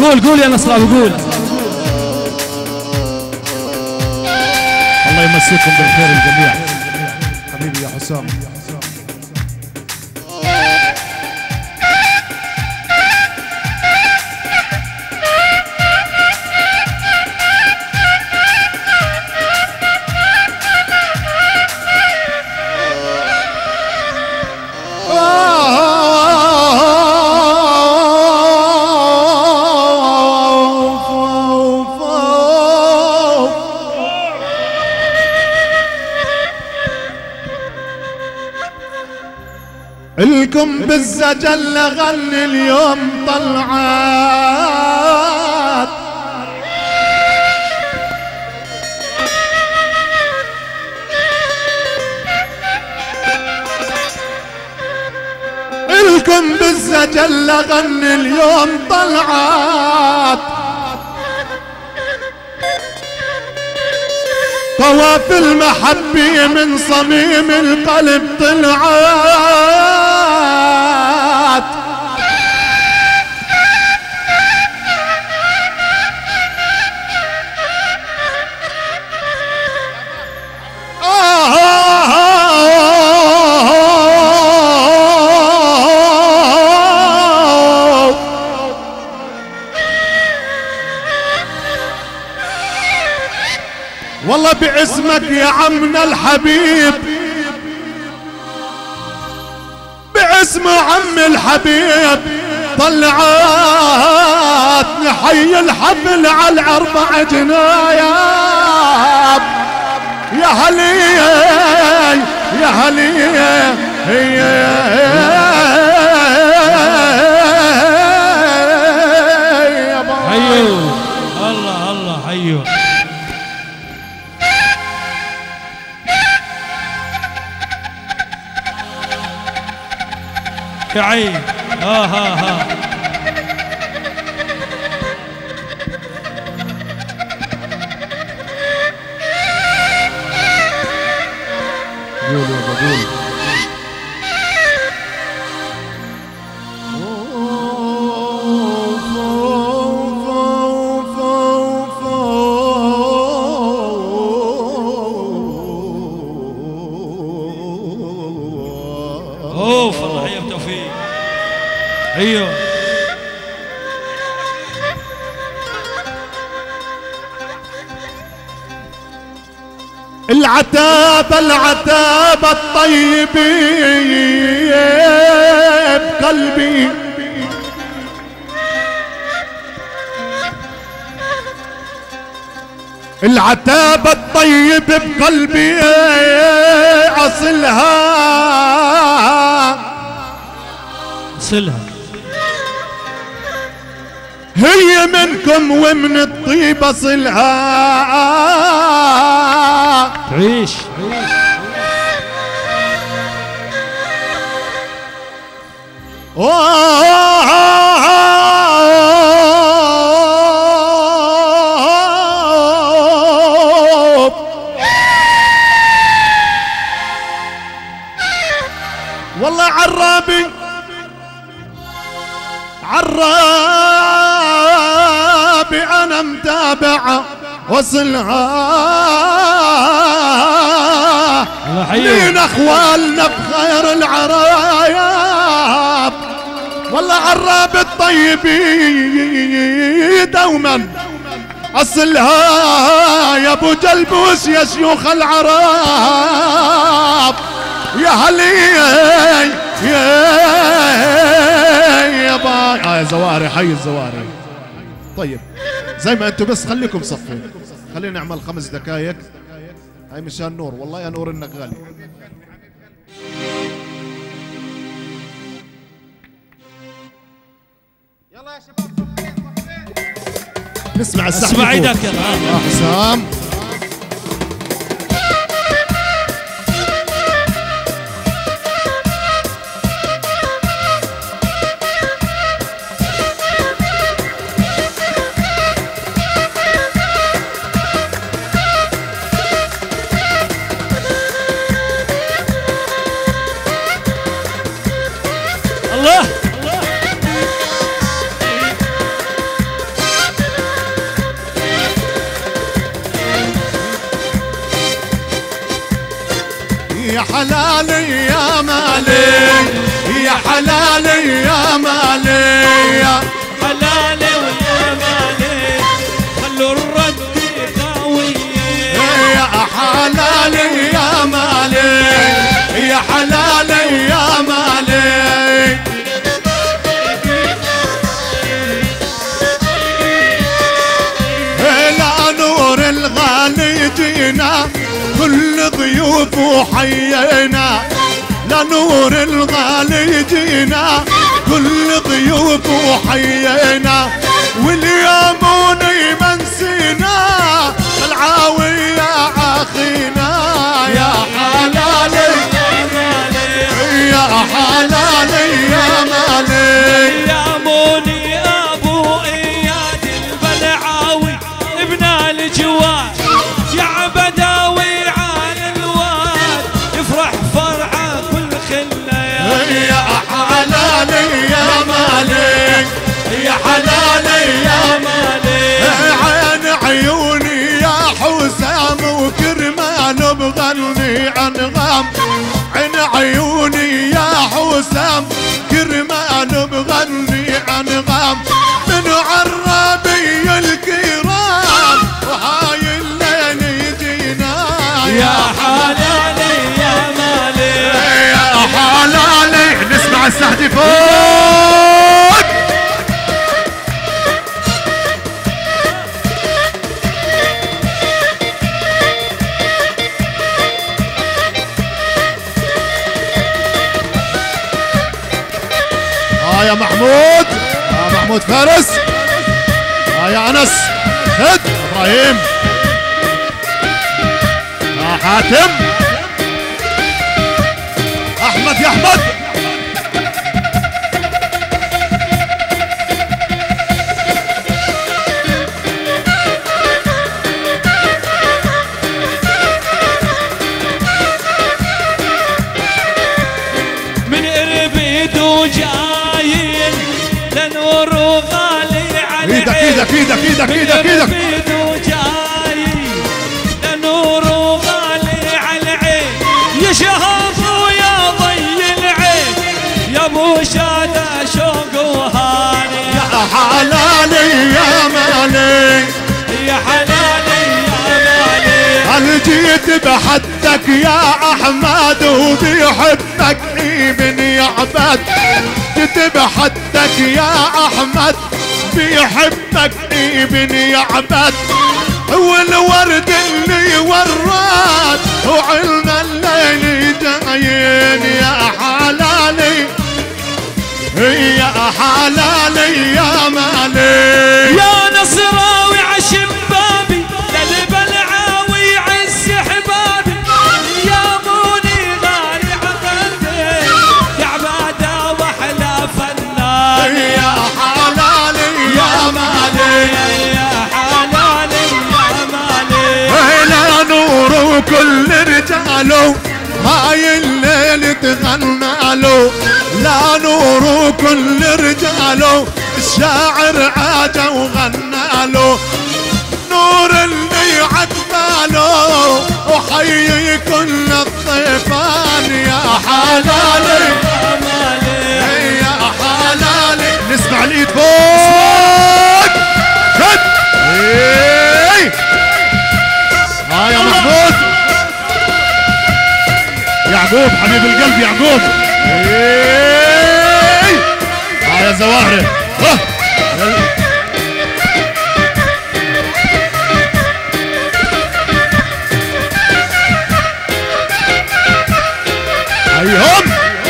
قول يا نصراوي قول. الله يمسيكم بالخير الجميع. حبيبي يا حسام. الكم بالزجل غني اليوم طلعات، الكم بالزجل غني اليوم طلعات، طواف المحبة من صميم القلب طلعات، والله باسمك يا عمنا الحبيب، باسم عم الحبيب طلعات نحيي الحفل على الأربع جنايات. يا هلي يا هلي حيو الله الله حيو. يا عين ها قول يا بقول. اوف الله يا توفيق. ايوه العتاب العتاب الطيب بقلبي، العتاب الطيب بقلبي أصلها هي منكم ومن الطيب أصلها تعيش. والله عرابي أنا متابع وصلها من أخوالنا بخير العرايب. والله عراب الطيبين دوما أصلها يا أبو جلبوس يا شيوخ العرب. يا هلي يا باي يا زواري حي الزواري. طيب زي ما انتم بس خليكم صفوا، خلينا نعمل 5 دقائق هاي مشان نور. والله يا نور انك غالي. يلا يا شباب نسمع السحب. اسمع ايدك يلا حسام. يا حلالي يا مالي يا حلالي يا مالي يا حلالي ويا مالي خلوا الرد قوية يا حلالي يا مالي يا حلالي يا مالي لا نور الغالي جينا كل ضيوف وحيينا لا نور الغالي جينا كل ضيوف وحيينا واليوموني منسينا العاوي يا اخينا يا حلالي يا حلالي يا مالي يا موني ابو اياد البلعاوي ابن الجواد يا عبداوي عن الواد يفرح فرحه كل خله يا حلالي يا مالي يا حلالي يا مالي عين عيوني يا حسام وكرمان بغني انغام عين عيوني يا حسام كرمان بغني انغام من عرابي الكرام وهاي الليل يجينا يا حلالي يا مالي يا حلالي نسمع السهد فوق يا محمود يا محمود فارس يا انس خد ابراهيم يا حاتم احمد يا احمد من اربيد وجايين لنور غالي على ايدك ايدك ايدك ايدك ايدك ايدك اربيد وجايين لنور غالي على العين يشهف ويا ضي العين يا ابو شادة شوق وهاني يا حلالي يا مالي يا حلالي يا مالي هل جيت بحدك يا احمد وبيحبك ابن يعبد جيت بحدك يا احمد بيحبك ابن يعبد والورد اللي وراد وعلنا الليل جايين يا حلالي يا حلالي يا مالي يا نصراوي عشم بابي للبلعاوي عز حبابي يا موني غالي عقلتي يا عبادة واحلى فنان يا حلالي يا مالي يا حلالي يا مالي لا نور وكل رجاله هاي الليل تغنى له لا نور وكل رجاله الشاعر عاجه وغنى له نور اللي عقباله وحيي كل الطيفان يا حلالي يا مالي يا حلالي نسمع الايد فوق خد يا محمود يعقوب حبيب القلب يعقوب يا زواهري هيهم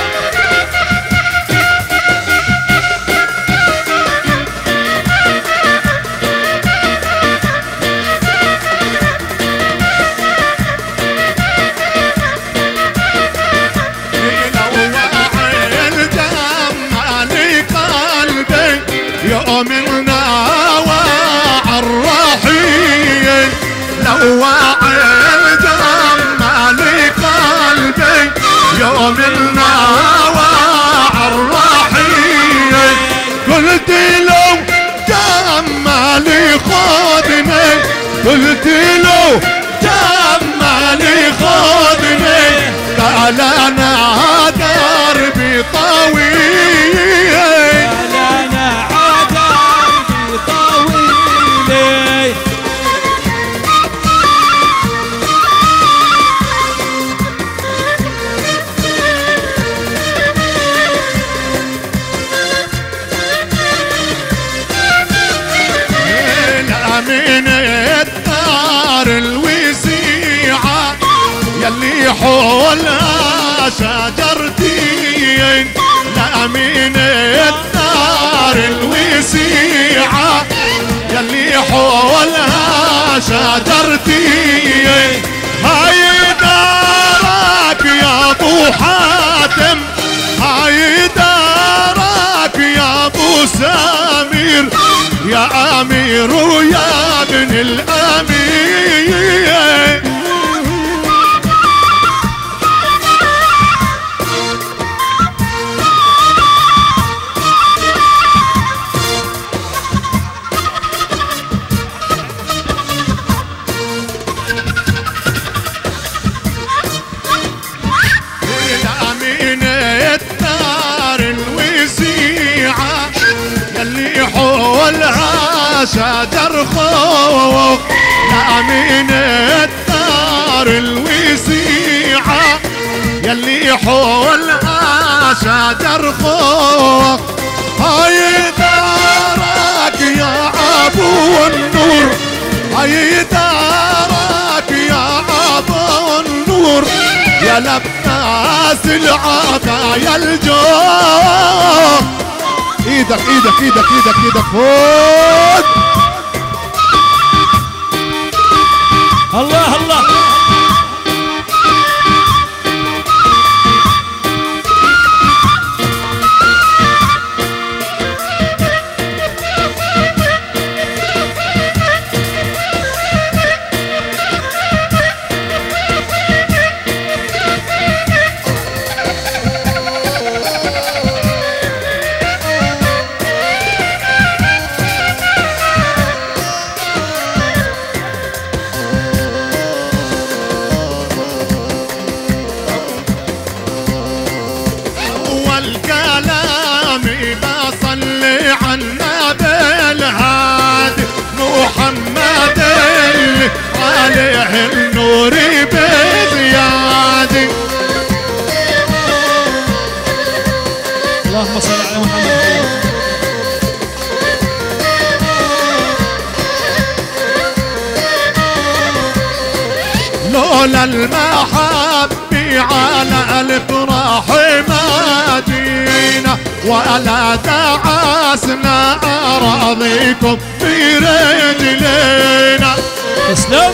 يؤمننا وعالرحيل لو واعي جمال قلبي يؤمننا وعالرحيل قلت له جمالي خذني قلت له جمالي خذني يلي حولها شجرتين لأمين الدار الوسيعة يلي حولها شجرتين هاي دارك يا ابو حاتم هاي دارك يا ابو سمير يا امير ويا ابن الامير حولها شجر خوخ لأمين الدار الوسيعة يلي حولها شجر خوخ هاي دارك يا أبو النور هاي دارك يا أبو النور يا لباس العباية الجوخ ايدك ايدك ايدك ايدك ايدك فوق الله الله محمد عليه النور بزيادة اللهم صل على محمد لولا المحبة على الافراح ما جينا ولا دعسنا اراضيكم في رجلينا تسلم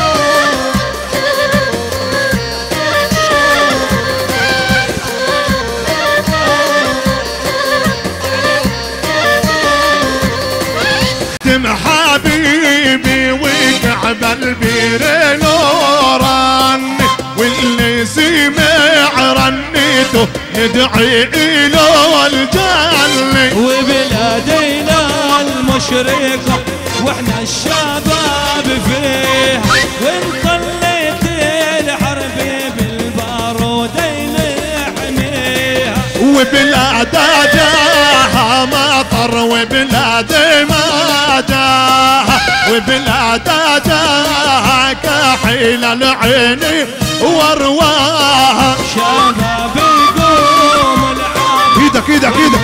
اختم حبيبي وكعب البير نوران واللي سمع رنيته ندعي له الجنة وبلادنا المشرقة واحنا الشباب فيها وان طليت الحرب بالبارود يحميها وبلاد جاها مطر وبلاد ما جاها وبلاد جاها كحيل العين وارواها شباب يقوم العاب ايدك ايدك ايدك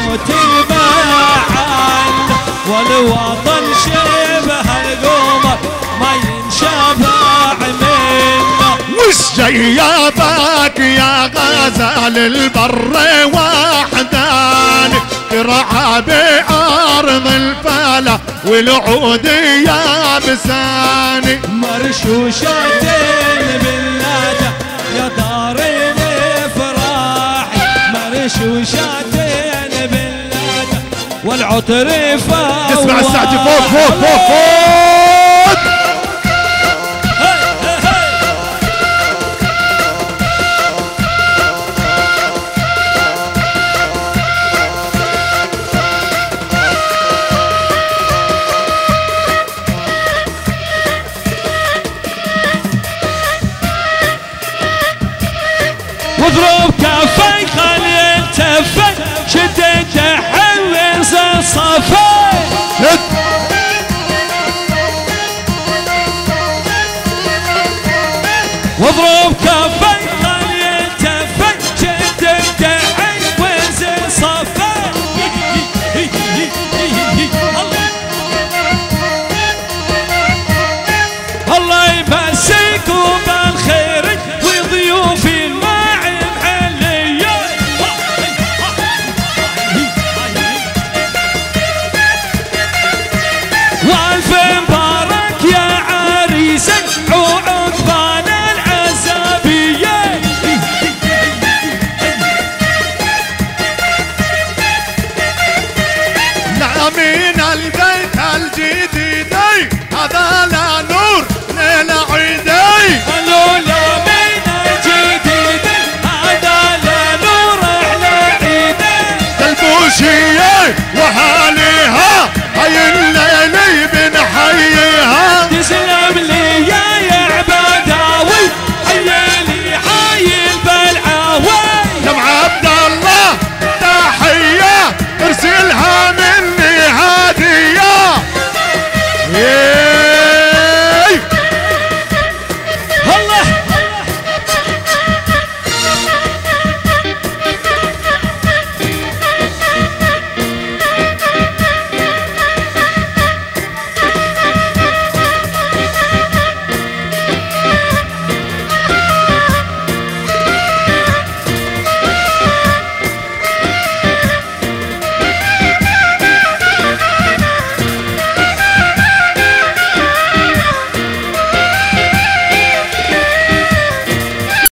والوطن شبه القمر ما ينشبع منه وش جيابك يا غزال البر وحداني ترعى بأرض الفلا والعود يا بساني مرشوشتين بالنادى يا دار الافراح مرشوشتين بالنادى والعطر فوق اسمع السعد فوق فوق فوق فوق واضرب كفي خلي التفي شد